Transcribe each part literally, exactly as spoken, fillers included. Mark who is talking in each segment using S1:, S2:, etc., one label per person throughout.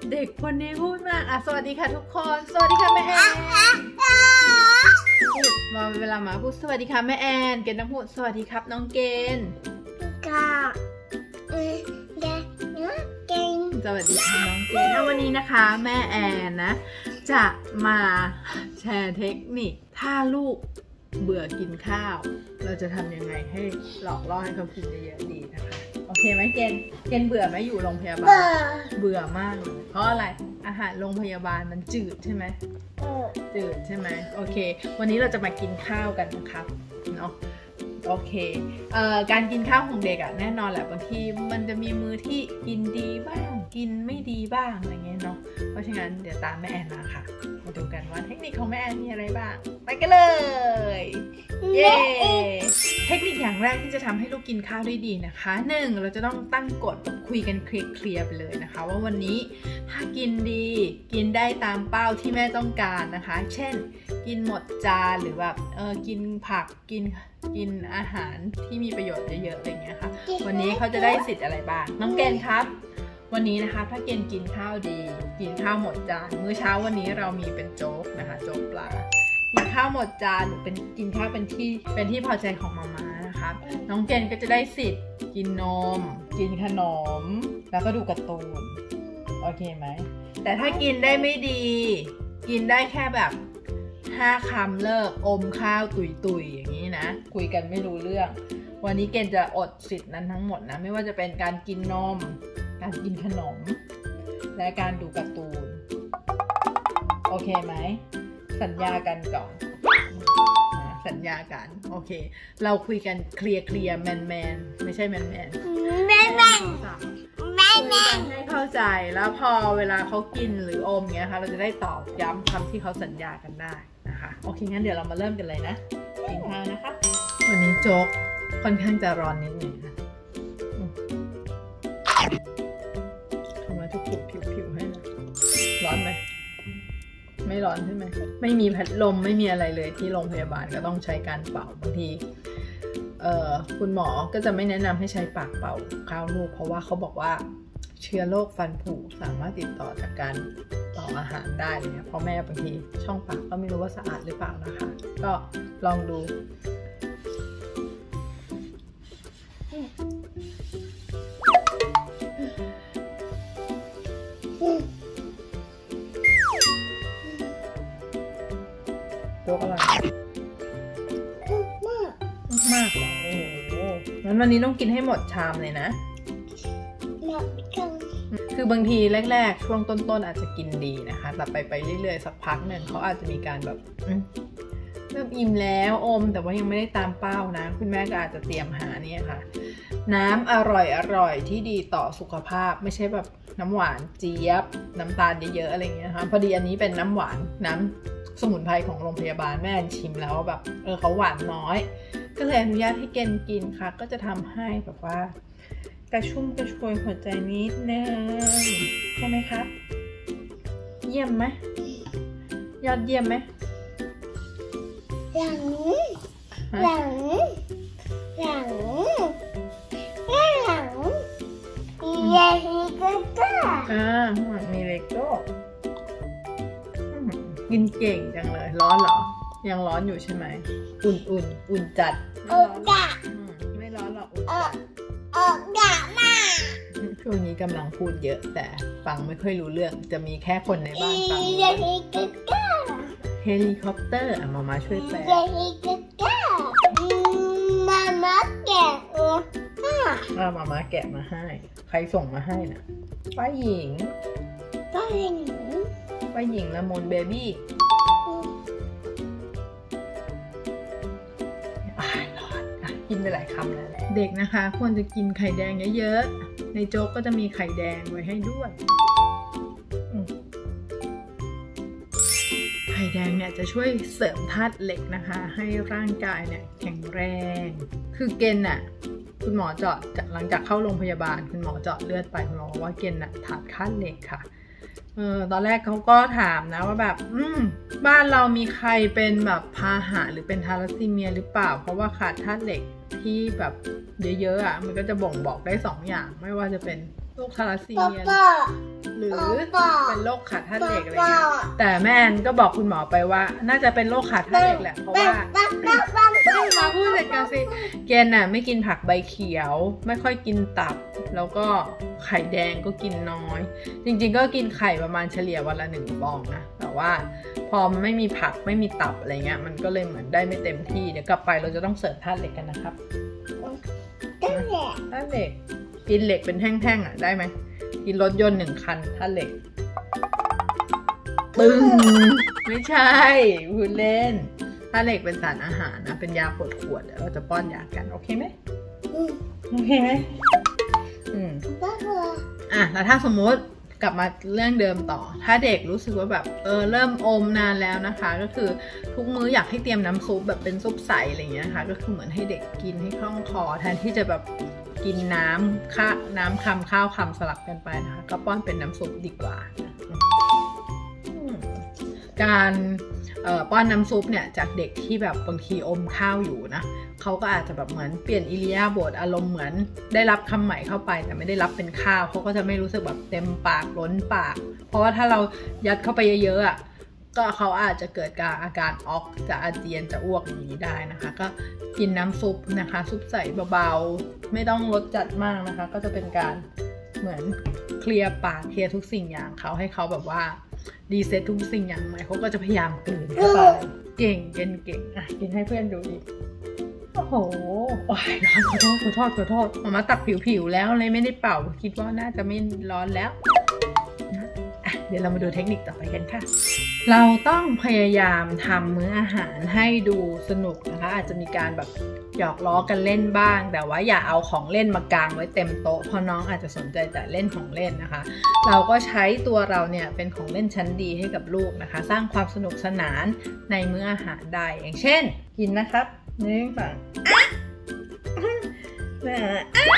S1: เด็กคนนี้พูดมากอ่ะสวัสดีค่ะทุกคนสวัสดีค่ะแม่แอนพูดมาเวลาหมาพูดสวัสดีค่ะแม่แอนเกณฑ์ต้องพูดสวัสดีครับน้องเกณฑ์
S2: กับเออเด็กน้องเกณฑ์
S1: สวัสดีค่ะน้องเกณฑ์แล้ววันนี้นะคะแม่แอนนะจะมาแชร์เทคนิคถ้าลูกเบื่อกินข้าวเราจะทำยังไงให้หลอกล่อให้เขากินเยอะๆดีนะคะโอเคไหมเกณฑ์เกณฑ์เบื่อไหมอยู่โรงพยาบาลเบื่อมากเลยเพราะอะไรอาหารโรงพยาบาลมันจืดใช่ไหมจืดใช่ไหมโอเควันนี้เราจะมากินข้าวกันนะครับเนาะโอเคเอ่อการกินข้าวของเด็กอะแน่นอนแหละบางทีมันจะมีมื้อที่กินดีบ้างกินไม่ดีบ้างอะไรเงี้ยเนาะเพราะฉะนั้นเดี๋ยวตามแม่แอนมาค่ะมาดูกันว่าเทคนิคของแม่แอนมีอะไรบ้างไปกันเลยเย้เทคนิคอย่างแรกที่จะทำให้ลูกกินข้าวได้ดีนะคะหนึ่งเราจะต้องตั้งกฎคุยกันเคลียร์ไปเลยนะคะว่าวันนี้ถ้ากินดีกินได้ตามเป้าที่แม่ต้องการนะคะเช่นกินหมดจานหรือแบบเออกินผักกินกินอาหารที่มีประโยชน์เยอะๆอะไรเงี้ยค่ะวันนี้เขาจะได้สิทธิ์อะไรบ้างน้องเกณฑ์ครับวันนี้นะคะถ้าเกณฑ์กินข้าวดีกินข้าวหมดจานมื้อเช้าวันนี้เรามีเป็นโจ๊กนะคะโจ๊กปลากินข้าวหมดจานหรือเป็นกินข้าวเป็นที่เป็นที่พอใจของมาม่านะคะน้องเกณฑ์ก็จะได้สิทธิ์กินนมกินขนมแล้วก็ดูการ์ตูนโอเคไหมแต่ถ้ากินได้ไม่ดีกินได้แค่แบบห้าคำเลิกอมข้าวตุยตุยอย่างนี้นะคุยกันไม่รู้เรื่องวันนี้เกณฑ์จะอดสิทธิ์นั้นทั้งหมดนะไม่ว่าจะเป็นการกินนมการกินขนมและการดูการ์ตูนโอเคไหมสัญญากันก่อนสัญญากันโอเคเราคุยกันเคลียร์เคลียร์แมนแมนไม่ใช่แมนแมน
S2: แมนแมนแมนแมน
S1: ให้เข้าใจแล้วพอเวลาเขากินหรืออมเงี้ยค่ะเราจะได้ตอบย้ำคำที่เขาสัญญากันได้นะคะโอเคงั้นเดี๋ยวเรามาเริ่มกันเลยนะกินข้าวนะคะวันนี้โจ๊กค่อนข้างจะร้อนนิดหนึ่งนะทำไมทุกผิวผิวผิวให้นะร้อนไหมไม่ร้อนใช่ไหมไม่มีพัดลมไม่มีอะไรเลยที่โรงพยาบาลก็ต้องใช้การเป่าบางทีเอ่อคุณหมอก็จะไม่แนะนำให้ใช้ปากเป่าข้าวลูกเพราะว่าเขาบอกว่าเชื้อโรคฟันผุสามารถติดต่อจากการเป่าอาหารได้เนี่ยเพราะแม่บางทีช่องปากก็ไม่รู้ว่าสะอาดหรือเปล่านะคะก็ลองดูโจ๊กอะไรมากมากเหรอโอ้โหงั้นวันนี้ต้องกินให้หมดชามเลยนะคือบางทีแรกๆช่วงต้นๆอาจจะกินดีนะคะแต่ไปไปเรื่อยๆสักพักหนึ่งเขาอาจจะมีการแบบเริ่มอิ่มแล้วอมแต่ว่ายังไม่ได้ตามเป้านะคุณแม่ก็อาจจะเตรียมหาเนี่ยค่ะน้ำอร่อยอร่อยที่ดีต่อสุขภาพไม่ใช่แบบน้ำหวานเจี๊ยบน้ำตาลเยอะๆอะไรเงี้ยค่ะพอดีอันนี้เป็นน้ำหวานน้ำสมุนไพรของโรงพยาบาลแม่ชิมแล้วแบบเออเขาหวานน้อยก็เลยอนุญาตให้เกณฑ์กินค่ะก็จะทำให้แบบว่ากระชุ่มกระชวยหัวใจนิดนึงใช่ไหมครับเยี่ยมไหมยอดเยี่ยมไหม
S2: หลังหลังหลังหลังมีเลโก้
S1: อ่ามีเลโก้กินเก่งจังเลยร้อนเหรอยังร้อนอยู่ใช่ไหมอุ่นอุ่นอุ่นจัด
S2: อุ่นจัด
S1: ไม่ร้อนหรอกอุ่นจัด
S2: อุ่นจัดมาก
S1: ช่วงนี้กำลังพูดเยอะแต่ฟังไม่ค่อยรู้เรื่องจะมีแค่คนในบ้านฟังเฮลิคอปเตอร์อ่ะมามาช่วยแปล
S2: เฮลิคอปเตอร์มามาแกะ
S1: อ่ามามาแกะมาให้ใครส่งมาให้นะป้าหญิง
S2: ป้าหญิง
S1: ป้าหญิงละมุนเบบี้กินไปหลายคำแล้วเด็กนะคะควรจะกินไข่แดงเยอะๆในโจ๊กก็จะมีไข่แดงไว้ให้ด้วยไข่แดงเนี่ยจะช่วยเสริมธาตุเหล็กนะคะให้ร่างกายเนี่ยแข็งแรงคือเกณฑ์น่ะคุณหมอเจาะหลังจากเข้าโรงพยาบาลคุณหมอเจาะเลือดไปคุณหมอบอกว่าเกณฑ์น่ะขาดธาตุเหล็กค่ะเออตอนแรกเขาก็ถามนะว่าแบบอืมบ้านเรามีใครเป็นแบบพาหะหรือเป็นทาลัสซีเมียหรือเปล่าเพราะว่าขาดธาตุเหล็กที่แบบเยอะๆอ่ะมันก็จะบ่งบอกได้สองอย่างไม่ว่าจะเป็นโรคทาลัสซี
S2: ป๊า
S1: เมีย
S2: ป๊า
S1: หรือ
S2: ป๊า
S1: เป็นโรคขาดธาตุเหล็กอะไร
S2: ป๊า
S1: เงี้ยแต่แม่แอนก็บอกคุณหมอไปว่าน่าจะเป็นโรคขาดธาตุเหล็กแหละเพราะว่า
S2: ป๊าป๊าป๊าป๊า
S1: มาพูดเสร็จกันสิเกณฑ์น่ะไม่กินผักใบเขียวไม่ค่อยกินตับแล้วก็ไข่แดงก็กินน้อยจริงๆก็กินไข่ประมาณเฉลี่ยวันละหนึ่งฟองนะแต่ว่าพอมันไม่มีผักไม่มีตับอะไรเงี้ยมันก็เลยเหมือนได้ไม่เต็มที่เดี๋ยวกลับไปเราจะต้องเสิร์ฟธาตุเหล็กกันนะครับ
S2: นั่นแหละ
S1: ธาตุเหล็กกินเหล็กเป็นแท่งๆอ่ะได้ไหมกินรถยนต์หนึ่งคันธาตุเหล็กปึ้งไม่ใช่พูดเล่นธาตุเหล็กเป็นสารอาหารนะเป็นยาปวดขวดเดี๋ยวเราจะป้อนยากันโอเคไหม
S2: อืม
S1: โอเคไหมอืม
S2: ป๊าป๊า
S1: อ่ะแล้วถ้าสมมติกลับมาเรื่องเดิมต่อถ้าเด็กรู้สึกว่าแบบเออเริ่มอมนานแล้วนะคะก็คือทุกมื้ออยากให้เตรียมน้ำซุปแบบเป็นซุปใสอะไรอย่างเงี้ยนะคะก็คือเหมือนให้เด็กกินให้คล่องคอแทนที่จะแบบกินน้ำข้าน้ำคำข้าวคำสลับกันไปนะคะก็ป้อนเป็นน้ำซุปดีกว่าอืมการเอ่อป้อนน้ำซุปเนี่ยจากเด็กที่แบบบางทีอมข้าวอยู่นะเขาก็อาจจะแบบเหมือนเปลี่ยนอิริยาบถอารมณ์เหมือนได้รับคำใหม่เข้าไปแต่ไม่ได้รับเป็นข้าวเขาก็จะไม่รู้สึกแบบเต็มปากล้นปากเพราะว่าถ้าเรายัดเข้าไปเยอะๆอ่ะก็เขาอาจจะเกิดการอาการออกจะอาเจียนจะอ้วกอย่างนี้ได้นะคะก็กินน้ำซุปนะคะซุปใสเบาๆไม่ต้องรสจัดมากนะคะก็จะเป็นการเหมือนเคลียร์ปากเคลียร์ทุกสิ่งอย่างเขาให้เขาแบบว่าดีเซ็ตทุกสิ่งอย่างใหม่เขาก็จะพยายามกลืนเข้าไปเก่งเก่งเก่งอ่ะกินให้เพื่อนดูอีกโอ้โหโอ้ยร้อนขอโทษขอโทษขอโทษมามาตักผิวๆแล้วเลยไม่ได้เป่าคิดว่าน่าจะไม่ร้อนแล้วนะอ่ะเดี๋ยวเรามาดูเทคนิคต่อไปกันค่ะเราต้องพยายามทำมื้ออาหารให้ดูสนุกนะคะอาจจะมีการแบบหยอกล้อกันเล่นบ้างแต่ว่าอย่าเอาของเล่นมากางไว้เต็มโต๊ะเพราะน้องอาจจะสนใจแต่เล่นของเล่นนะคะเราก็ใช้ตัวเราเนี่ยเป็นของเล่นชั้นดีให้กับลูกนะคะสร้างความสนุกสนานในมื้ออาหารได้อย่างเช่นกินนะครับหนึ่งสองอ่ะ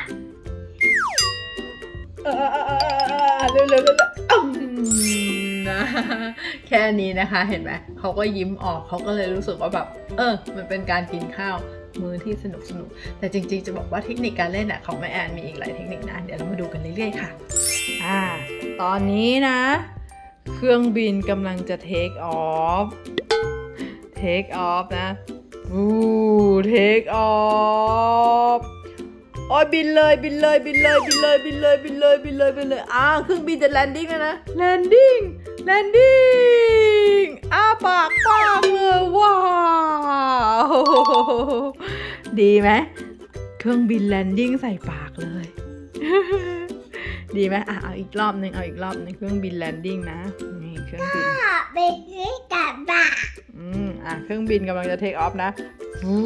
S1: เออเออเออเร็วเร็วเร็วนะแค่นี้นะคะเห็นไหมเขาก็ยิ้มออกเขาก็เลยรู้สึกว่าแบบเออมันเป็นการกินข้าวมื้อที่สนุกสนุกแต่จริงๆจะบอกว่าเทคนิคการเล่นอ่ะของแม่แอนมีอีกหลายเทคนิคนะเดี๋ยวเรามาดูกันเรื่อยๆค่ะอ่าตอนนี้นะเครื่องบินกำลังจะเทคออฟเทคออฟนะวู้เทคออฟโอ้ยบินเลยบินเลยบินเลยบินเลยบินเลยบินเลยบินเลยบินเลยอ่าเครื่องบินจะแลนดิ้งแล้วนะแลนดิ้งแลนดิ้งอ้าปากปากเลยว้าวดีไหมเครื่องบินแลนดิ้งใส่ปากเลยดีไหมอ่ะเอาอีกรอบหนึ่งเอาอีกรอบหนึ่งเครื่องบินแลนดิ้งนะนี่เครื่องบิน
S2: ไปซื้อกับบ้า
S1: อืมอ่ะเครื่องบินกำลังจะเทคออฟนะวู้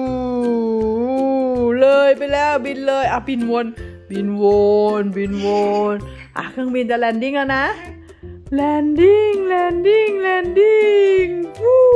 S1: เลยไปแล้วบินเลยอ่ะบินวนบินวนบินวนอ่ะเครื่องบินจะแลนดิ้งแล้วนะแลนดิ้งแลนดิ้งแลนดิ้งวู้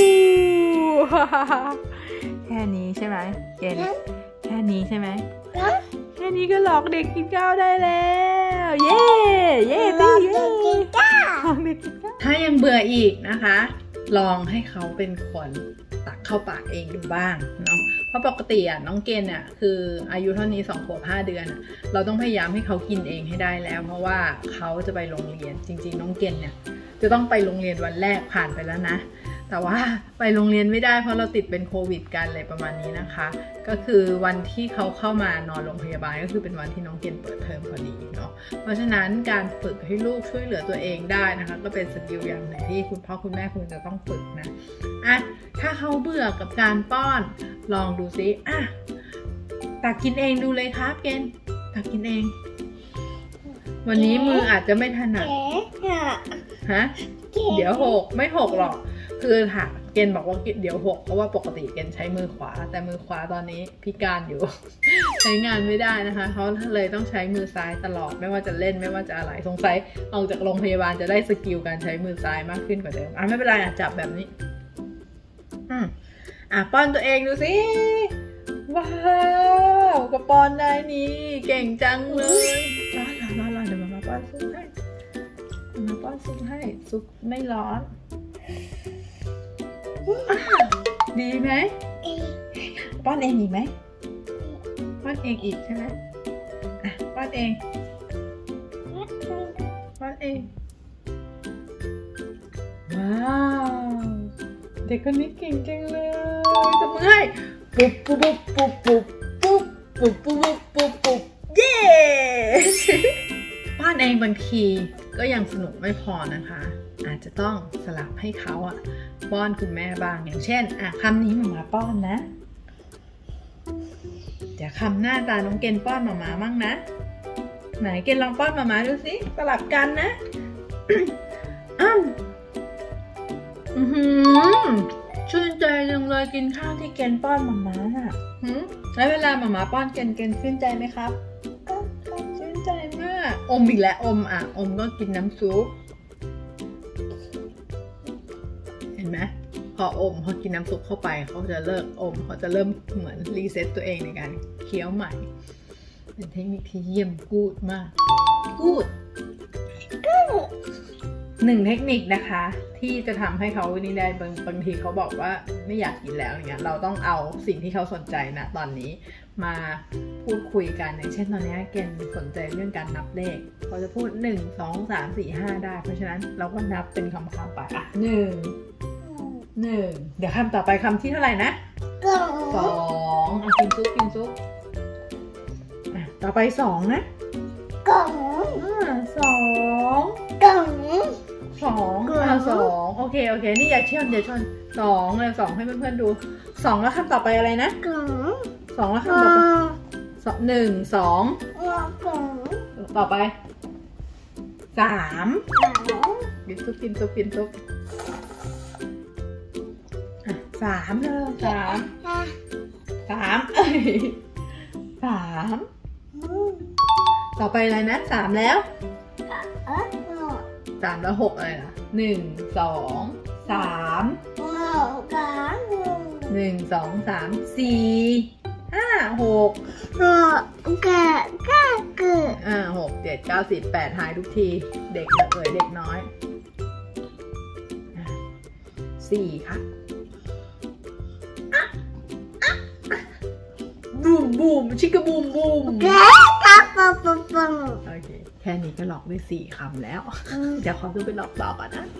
S1: แค่นี้ใช่ไหมเกณฑ์แค่นี้ใช่ไหมแค่นี้ก็หลอกเด็กกินข้าวได้แล้วเย้เย้ตีเย้หลอกเด็กกินข้าวถ้ายังเบื่ออีกนะคะลองให้เขาเป็นคนตักเข้าปากเองดูบ้างเนาะเพราะปกติอ่ะน้องเกณฑ์อ่ะคืออายุเท่านี้สองขวบห้าเดือนอ่ะเราต้องพยายามให้เขากินเองให้ได้แล้วเพราะว่าเขาจะไปโรงเรียนจริงๆน้องเกณฑ์เนี่ยจะต้องไปโรงเรียนวันแรกผ่านไปแล้วนะแต่ว่าไปโรงเรียนไม่ได้เพราะเราติดเป็นโควิดกันอะไรประมาณนี้นะคะก็คือวันที่เขาเข้ามานอนโรงพยาบาลก็คือเป็นวันที่น้องเกณฑ์เปิดเทอมพอดีเนาะเพราะฉะนั้นการฝึกให้ลูกช่วยเหลือตัวเองได้นะคะก็เป็นสกิลอย่างหนึ่งที่คุณพ่อคุณแม่ควรจะต้องฝึกนะอ่ะถ้าเขาเบื่อกับการป้อนลองดูซิอ่ะตักกินเองดูเลยครับเกณฑ์ตักกินเองวันนี้มืออาจจะไม่ถนัดฮะเดี๋ยวหกไม่หกหรอกคือค่ะเกณฑ์บอกว่าเดี๋ยวหกเพราะว่าปกติเกณฑ์ใช้มือขวาแต่มือขวาตอนนี้พิการอยู่ ใช้งานไม่ได้นะคะเขาเลยต้องใช้มือซ้ายตลอดไม่ว่าจะเล่นไม่ว่าจะอะไรสงสัยออกจากโรงพยาบาลจะได้สกิลการใช้มือซ้ายมากขึ้นกว่าเดิมอ่ะไม่เป็นไรอ่ะจับแบบนี้อืมอ่ะป้อนตัวเองดูสิว้าวกระป้อนได้นี่เก่งจังเลยร้อนร้อนร้อนร้อนเดี๋ยวมาป้อนซุปให้มาป้อนซุปให้ซุปไม่ร้อนดีไหมป้อนเองอีกไหมป้อนเองอีกใช่ไหมอ่ะป้อนเองว้าวเด็กคนนี้เก่งจังเลยทำไงปุ๊บปุ๊บปุ๊บปุ๊บปุ๊บปุ๊บปุ๊บปุ๊บปุ๊บปุ๊บเย้ป้อนเองบางทีก็ยังสนุกไม่พอนะคะอาจจะต้องสลับให้เขาอ่ะป้อนคุณแม่บ้างอย่างเช่นอ่ะคำนี้หมามาป้อนนะเดี๋ยวคำหน้าตาน้องเกณฑ์ป้อนหมามามั่งนะไหนเกณฑ์ลองป้อนหมามาดูสิสลับกันนะ อ้ำอือหือชื่นใจจังเลยกินข้าวที่เกณฑ์ป้อนหมามาอ่ะหืมแล้วเวลาหมามาป้อนเกณฑ์เกณฑ์ชื่นใจไหมครับชื่นใจมากอมอีกแล้วอมอ่ะอมก็กินน้ำซุปเห็นไหมพออมพอกินน้ำซุปเข้าไปเขาจะเลิกอมเขาจะเริ่มเหมือนรีเซ็ตตัวเองในการเคี้ยวใหม่เป็นเทคนิคที่เยี่ยมกูดมากกูดหนึ่งเทคนิคนะคะที่จะทำให้เขานี่ได้บางบางทีเขาบอกว่าไม่อยากกินแล้วอย่างเงี้ยเราต้องเอาสิ่งที่เขาสนใจนะตอนนี้มาพูดคุยกันอย่างเช่นตอนนี้เกณฑ์สนใจเรื่องการนับเลขเขาจะพูดหนึ่งสองสามสี่ห้าได้เพราะฉะนั้นเราก็นับเป็นคำๆไปอ่ะหนึ่งหนึ่งเดี๋ยวคำต่อไปคำที่เท่าไหร่นะสองอ่ะกินซุปกินซุปอ่ะต่อไปสองนะ
S2: กล่อง
S1: อ่าสอง
S2: กล่อง
S1: สองอ่าสองโอเคโอเคนี่อย่าเชื่อมอย่าชนสองเลยสองให้เพื่อนๆดูสองแล้วคำต่อไปอะไรนะ
S2: กล่อง
S1: สองแล้วคำต่อไปสองหนึ่งสอง
S2: กล่อง
S1: ต่อไปสามกินซุปกินซุปกินซุปสามเลยสามสามเอ้ยสามต่อไปอะไรนะสามแล้วสามแล้วหกอะไรล่ะหนึ่งสองสามหนึ่งสองสามสี่ห้าหก
S2: หกเก้าเก้าเกิด
S1: อ่าหกเจ็ดเก้าสิบแปดหายทุกทีเด็กเอ่ยเด็กน้อยสี่ค่ะบูมบูมชิคกบูมบูม
S2: แค่ตับปังปังปัง
S1: โอเคแค่นี้ก็หลอกได้สี่คำแล้วเดี๋ยวขอตัวไปหลอกต่อก่อนนะ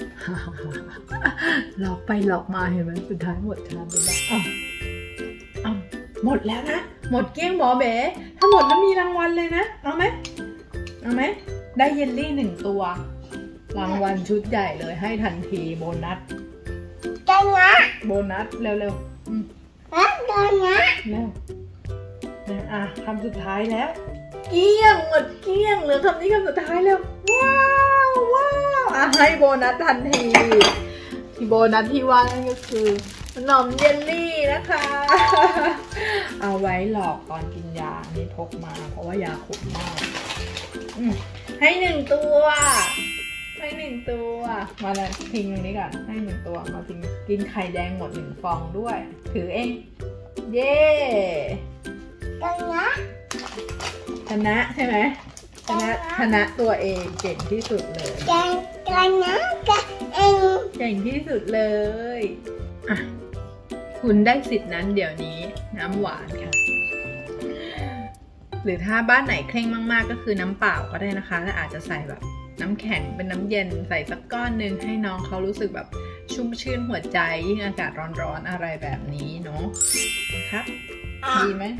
S1: หลอกไปหลอกมาเห็นไหมสุดท้ายหมดชามไปแล้วอ้าวอ้าวหมดแล้วนะหมดเกลี้ยงหมอเบ๋ถ้าหมดแล้วมีรางวัลเลยนะเอาไหมเอาไหมได้เยลลี่หนึ่งตัวรางวัลชุดใหญ่เลยให้ทันทีโบนัส
S2: จังนะ
S1: โบนัสเร็วๆอืม
S2: จังนะ
S1: เร็วอ่ะคำสุดท้ายแล้วเกลี้ยงหมดเกลี้ยงเหลือคำนี้คำสุดท้ายแล้วว้าวว้าวอ่ะให้โบนัสทันทีที่โบนัสที่ว่านั่นก็คือขนมเยลลี่นะคะเอาไว้หลอกตอนกินยานี่พกมาเพราะว่ายาขมมากให้หนึ่งตัวให้หนึ่งตัวมาเลยทิ้งตรงนี้ก่อนให้หนึ่งตัวมาทิ้งกินไข่แดงหมดหนึ่งฟองด้วยถือเองเย้
S2: ชนะ
S1: ชนะใช่ไหมชนะชนะตัวเองเก่งที่สุดเลย
S2: เก่งชนะกันเอง
S1: เก่งที่สุดเลยอ่ะคุณได้สิทธินั้นเดี๋ยวนี้น้ำหวานค่ะหรือถ้าบ้านไหนเคร่งมากๆก็คือน้ำเปล่าก็ได้นะคะและอาจจะใส่แบบน้ำแข็งเป็นน้ำเย็นใส่สักก้อนหนึ่งให้น้องเขารู้สึกแบบชุ่มชื่นหัวใจยิ่งอากาศร้อนๆอะไรแบบนี้เนาะนะครับดีไหม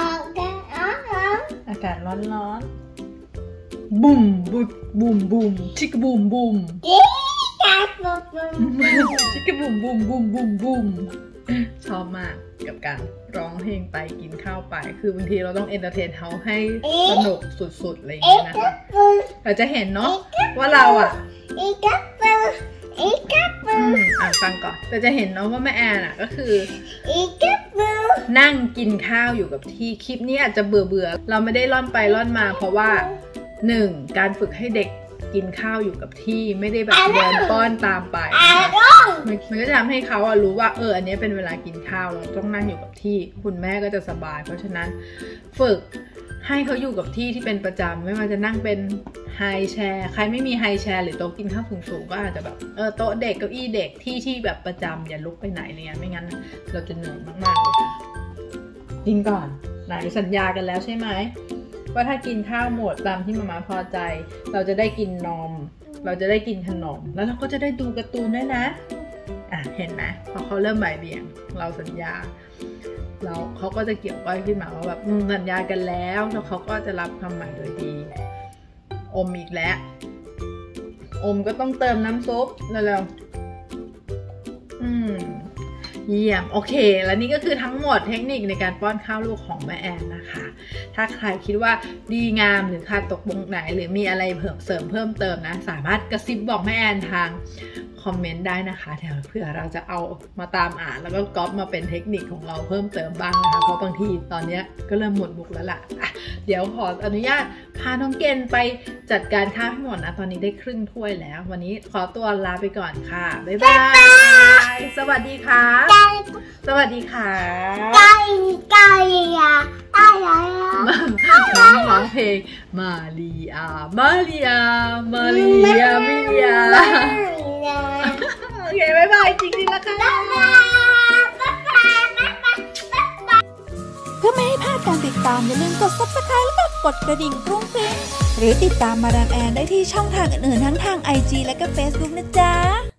S1: อากาศร้อนๆบุ่มบุ่มบุ่มบุ่มชิคกบุ่มบุ่มชิคกบุ่มบุ่มบุ่มบุ่มบุ่มชอบมากกับการร้องเพลงไปกินข้าวไปคือบางทีเราต้องเอนเตอร์เทนเขาให้สนุกสุดๆอะไรอย่างเงี้ยนะคะเราจะเห็นเนาะว่าเราอ่ะอืมอ่ะฟังก่อนแต่จะเห็นเนาะว่าแม่แอนอ่ะก็คือนั่งกินข้าวอยู่กับที่คลิปนี้อาจจะเบื่อเบื่อเราไม่ได้ล่อนไปล่อนมาเพราะว่าหนึ่งการฝึกให้เด็กกินข้าวอยู่กับที่ไม่ได้แบบเดินป้อนตามไปมันก็จะทำให้เขาอะรู้ว่าเอออันนี้เป็นเวลากินข้าวเราต้องนั่งอยู่กับที่คุณแม่ก็จะสบายเพราะฉะนั้นฝึกให้เขาอยู่กับที่ที่เป็นประจำไม่ว่าจะนั่งเป็นไฮแชร์ใครไม่มีไฮแชร์หรือโต๊ะกินข้าวสูงๆก็อาจจะแบบเออโต๊ะเด็กเก้าอี้เด็กที่ที่แบบประจำอย่าลุกไปไหนเนี่ยไม่งั้นเราจะเหนื่อยมากๆเลยค่ะกินก่อนไหนสัญญากันแล้วใช่ไหมว่าถ้ากินข้าวหมดตามที่มาม่าพอใจเราจะได้กินนมเราจะได้กินขนมแล้วเราก็จะได้ดูการ์ตูนด้วยนะอ่ะเห็นไหมพอเขาเริ่มบ่ายเบี่ยงเราสัญญาแล้วเขาก็จะเกี่ยวก้อยขึ้นมาว่าแบบสัญญากันแล้วแล้วเขาก็จะรับคำหมายโดยดีอมอีกแล้วอมก็ต้องเติมน้ำซุปเร็วๆอืมเยี่ยมโอเคและนี่ก็คือทั้งหมดเทคนิคในการป้อนข้าวลูกของแม่แอนนะคะถ้าใครคิดว่าดีงามหรือขาดตกบกไหนหรือมีอะไรเพิ่มเสริมเพิ่มเติมนะสามารถกระซิบบอกแม่แอนทางคอมเมนต์ได้นะคะเดี๋ยวเผื่อเราจะเอามาตามอ่านแล้วก็ก๊อปมาเป็นเทคนิคของเราเพิ่มเติมบ้างนะคะเพราะบางทีตอนนี้ก็เริ่มหมดมุกแล้วล่ะอ่ะเดี๋ยวขออนุญาตพาน้องเกณฑ์ไปจัดการข้าวให้หมดนะตอนนี้ได้ครึ่งถ้วยแล้ววันนี้ขอตัวลาไปก่อนค่ะบ๊ายบายสวัสดีค่ะสวัสดีค่ะ
S2: ไก่ไก่อะอะไรอะ
S1: น้องร้องเพลงมาริอามาริอามาริอามิเลียโอเคบ๊ายบายจริงๆแล้วค่ะ
S3: เพื่อไม่ให้พลาดการติดตามอย่าลืมกด ซับสไครบ์ และกดกระดิ่งกรุ้งกริ้งหรือติดตามมาดามแอนได้ที่ช่องทางอื่นๆทั้งทาง ไอ จี และก็ เฟซบุ๊ก นะจ๊ะ